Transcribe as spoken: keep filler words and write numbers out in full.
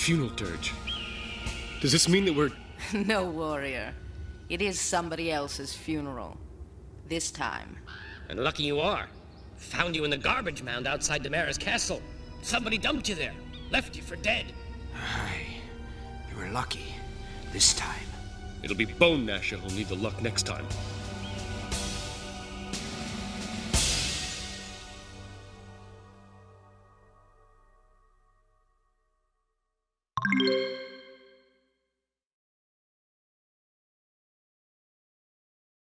funeral dirge. Does this mean that we're... No, warrior. It is somebody else's funeral. This time. And lucky you are. Found you in the garbage mound outside Damara's castle. Somebody dumped you there. Left you for dead. Aye. You were lucky. This time. It'll be Bone Gnasher who'll need the luck next time. You